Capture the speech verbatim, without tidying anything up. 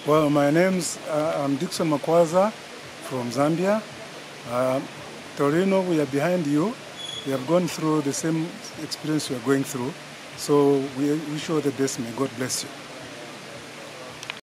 Well, my name's uh, I'm Dickson Makwaza from Zambia. Uh, Torino, we are behind you. We have gone through the same experience you are going through. So we wish you all the best. May God bless you.